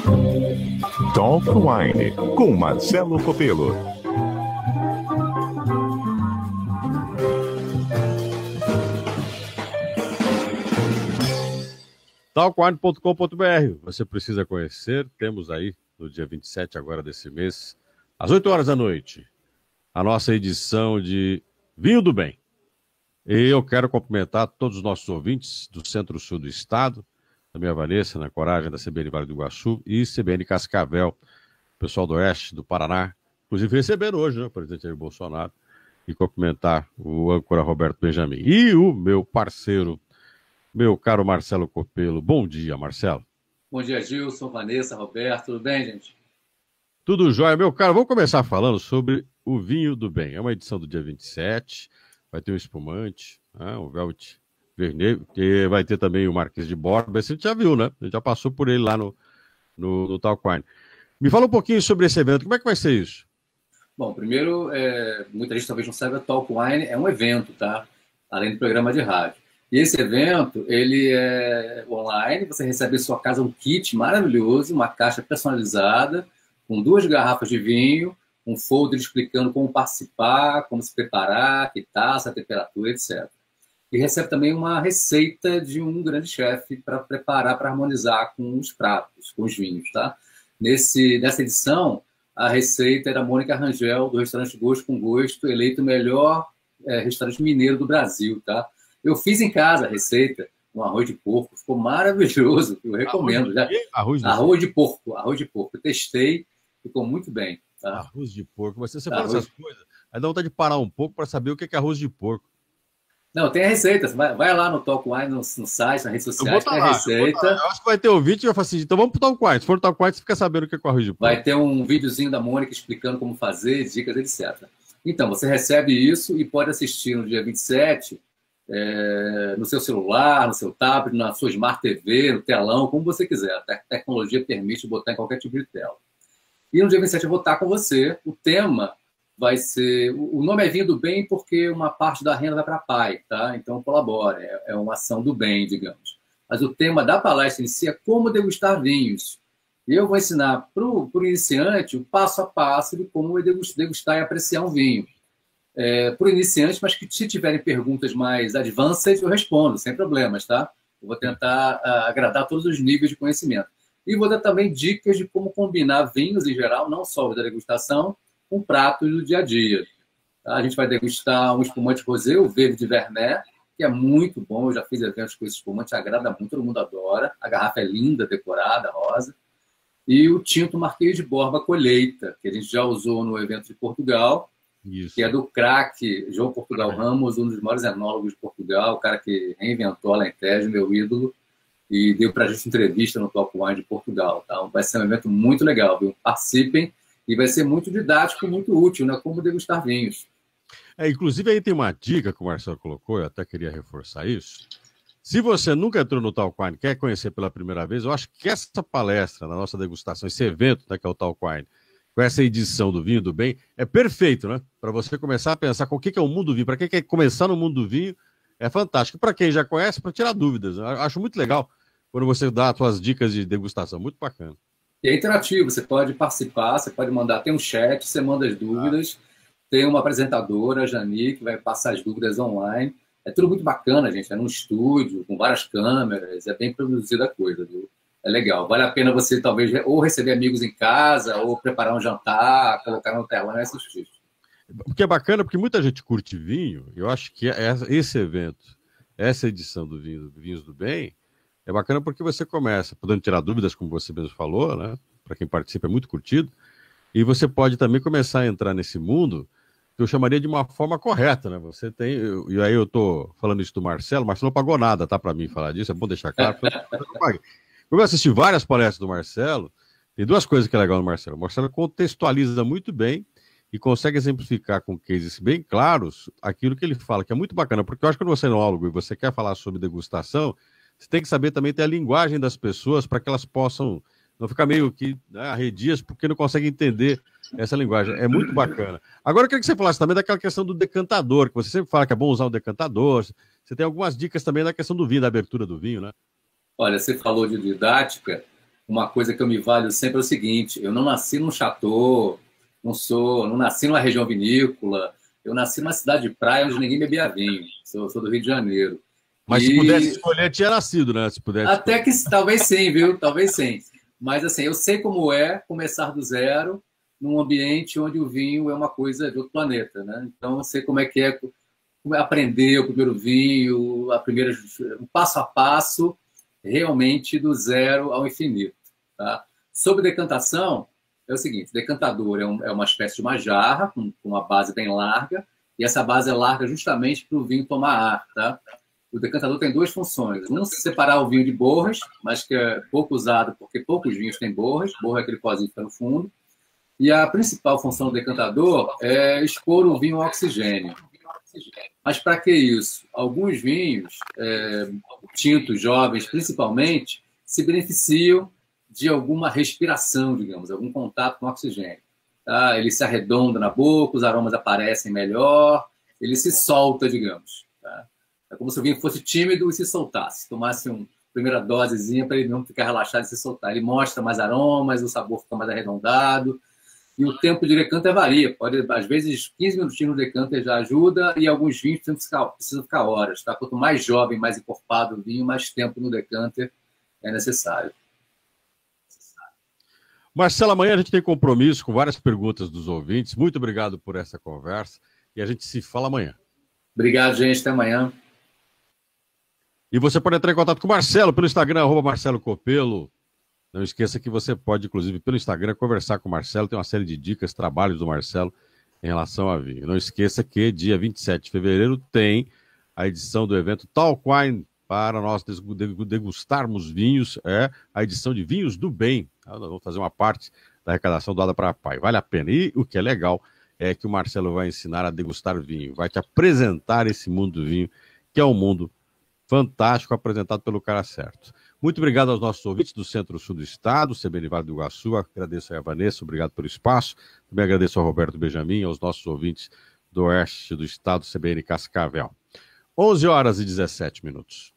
Talk Wine, com Marcelo Copelo. Talkwine.com.br. Você precisa conhecer. Temos aí, no dia 27 agora desse mês, às 8 horas da noite, a nossa edição de Vinho do Bem. E eu quero cumprimentar todos os nossos ouvintes do centro-sul do estado, também a Vanessa, na Coragem, da CBN Vale do Iguaçu e CBN Cascavel, pessoal do oeste do Paraná, inclusive receberam hoje, né, o presidente Jair Bolsonaro, e cumprimentar o âncora Roberto Benjamin. E o meu parceiro, meu caro Marcelo Copelo. Bom dia, Marcelo. Bom dia, Gilson, Vanessa, Roberto. Tudo bem, gente? Tudo jóia. Meu caro, vamos começar falando sobre o Vinho do Bem. É uma edição do dia 27, vai ter um espumante, um Velvet Vernet, que vai ter também o Marquês de Borba. Esse a gente já viu, né? A gente já passou por ele lá no Talk Wine. Me fala um pouquinho sobre esse evento. Como é que vai ser isso? Bom, primeiro, muita gente talvez não saiba, Talk Wine é um evento, tá? Além do programa de rádio. E esse evento, ele é online, você recebe em sua casa um kit maravilhoso, uma caixa personalizada, com 2 garrafas de vinho, um folder explicando como participar, como se preparar, que taça, temperatura, etc. E recebe também uma receita de um grande chefe para preparar, para harmonizar com os pratos, com os vinhos, tá? Nessa edição, a receita era a Mônica Rangel, do restaurante Gosto com Gosto, eleito o melhor restaurante mineiro do Brasil, tá? Eu fiz em casa a receita, um arroz de porco, ficou maravilhoso, eu recomendo. Arroz de porco. Eu testei, ficou muito bem. Tá? Arroz de porco, você fala essas coisas, aí dá vontade de parar um pouco para saber o que é arroz de porco. Não, tem a receita, vai lá no Talk Wine, no site, nas redes sociais, tem a receita. Eu acho que vai ter o vídeo e vai falar assim, então vamos pro Talk Wine. Se for no Talk Wine, você fica sabendo o que é arroz de porco. Vai ter um videozinho da Mônica explicando como fazer, dicas, etc. Então, você recebe isso e pode assistir no dia 27, no seu celular, no seu tablet, na sua Smart TV, no telão, como você quiser. A tecnologia permite botar em qualquer tipo de tela. E no dia 27 eu vou estar com você. O tema vai ser... O nome é Vinho do Bem porque uma parte da renda vai para pai, tá? Então colabora, é uma ação do bem, digamos. Mas o tema da palestra em si é como degustar vinhos. E eu vou ensinar para o iniciante o passo a passo de como degustar e apreciar um vinho. Para o iniciante, mas que se tiverem perguntas mais advanced, eu respondo, sem problemas, tá? Eu vou tentar agradar todos os níveis de conhecimento. E vou dar também dicas de como combinar vinhos em geral, não só o da degustação, com pratos do dia a dia. Tá? A gente vai degustar um espumante rosé, o Verde Vernet, que é muito bom, eu já fiz eventos com esse espumante, agrada muito, todo mundo adora. A garrafa é linda, decorada, rosa. E o tinto Marquês de Borba Colheita, que a gente já usou no evento de Portugal, isso. Que é do craque João Portugal Ramos, um dos maiores enólogos de Portugal, o cara que reinventou a Alentejo, meu ídolo, e deu para a gente entrevista no Talk Wine de Portugal. Tá? Vai ser um evento muito legal, viu? Participem, e vai ser muito didático, muito útil, né? Como degustar vinhos. Inclusive, aí tem uma dica que o Marcelo colocou, eu até queria reforçar isso. Se você nunca entrou no Talk Wine, quer conhecer pela primeira vez, eu acho que essa palestra, na nossa degustação, esse evento, né, que é o Talk Wine, com essa edição do Vinho do Bem, é perfeito, né? Para você começar a pensar com o que é o mundo do vinho. Para quem quer começar no mundo do vinho, é fantástico. Para quem já conhece, para tirar dúvidas. Eu acho muito legal quando você dá as suas dicas de degustação. Muito bacana. E é interativo, você pode participar, você pode mandar, tem um chat, você manda as dúvidas, tem uma apresentadora, a Jani, que vai passar as dúvidas online. É tudo muito bacana, gente, é num estúdio, com várias câmeras, é bem produzida a coisa, viu? É legal, vale a pena você talvez ou receber amigos em casa, ou preparar um jantar, colocar no telão e assistir. Porque é bacana, porque muita gente curte vinho, eu acho que esse evento, essa edição do Vinhos do Bem, é bacana porque você começa, podendo tirar dúvidas, como você mesmo falou, né? Para quem participa é muito curtido, e você pode também começar a entrar nesse mundo que eu chamaria de uma forma correta, né? Você tem, e aí eu tô falando isso do Marcelo não pagou nada, tá, para mim falar disso, é bom deixar claro, eu não paguei. Eu assisti várias palestras do Marcelo, tem 2 coisas que é legal no Marcelo. O Marcelo contextualiza muito bem e consegue exemplificar com cases bem claros aquilo que ele fala, que é muito bacana, porque eu acho que quando você é enólogo e você quer falar sobre degustação, você tem que saber também ter a linguagem das pessoas para que elas possam não ficar meio que arredias porque não conseguem entender essa linguagem. É muito bacana. Agora eu queria que você falasse também daquela questão do decantador, que você sempre fala que é bom usar o decantador. Você tem algumas dicas também da questão do vinho, da abertura do vinho, né? Olha, você falou de didática, uma coisa que eu me valho sempre é o seguinte: eu não nasci num chateau, não nasci numa região vinícola, eu nasci numa cidade de praia onde ninguém bebia vinho. Sou do Rio de Janeiro. Mas se pudesse escolher, tinha nascido, né? Se pudesse até que talvez sim, viu? Talvez sim. Mas assim, eu sei como é começar do zero num ambiente onde o vinho é uma coisa de outro planeta, né? Então eu sei como é aprender o primeiro vinho, o passo a passo, realmente do zero ao infinito. Tá? Sobre decantação, é o seguinte: decantador é uma espécie de uma jarra com uma base bem larga, e essa base é larga justamente para o vinho tomar ar. Tá? O decantador tem duas funções. Um, separar o vinho de borras, mas que é pouco usado porque poucos vinhos têm borras. Borra é aquele pozinho que fica no fundo. E a principal função do decantador é expor o vinho ao oxigênio. Mas para que isso? Alguns vinhos, tintos jovens principalmente, se beneficiam de alguma respiração, digamos, algum contato com o oxigênio. Tá? Ele se arredonda na boca, os aromas aparecem melhor, ele se solta, digamos. Tá? É como se o vinho fosse tímido e se soltasse, tomasse uma primeira dosezinha para ele não ficar relaxado e se soltar. Ele mostra mais aromas, o sabor fica mais arredondado. E o tempo de decanter varia. Pode, às vezes, 15 minutinhos no decanter já ajuda, e alguns vinhos precisam ficar horas. Tá? Quanto mais jovem, mais encorpado o vinho, mais tempo no decanter é necessário. Marcelo, amanhã a gente tem compromisso com várias perguntas dos ouvintes. Muito obrigado por essa conversa e a gente se fala amanhã. Obrigado, gente. Até amanhã. E você pode entrar em contato com o Marcelo pelo Instagram, @MarceloCopelo. Não esqueça que você pode, inclusive, pelo Instagram, conversar com o Marcelo. Tem uma série de dicas, trabalhos do Marcelo em relação a vinho. Não esqueça que dia 27 de fevereiro tem a edição do evento Talk Wine para nós degustarmos vinhos. É a edição de Vinhos do Bem. Nós vamos fazer uma parte da arrecadação doada para a PAI. Vale a pena. E o que é legal é que o Marcelo vai ensinar a degustar vinho. Vai te apresentar esse mundo do vinho, que é um mundo fantástico, apresentado pelo cara certo. Muito obrigado aos nossos ouvintes do Centro-Sul do Estado, CBN Vale do Iguaçu. Agradeço aí a Vanessa, obrigado pelo espaço. Também agradeço ao Roberto Benjamin, aos nossos ouvintes do Oeste do Estado, CBN Cascavel. 11h17.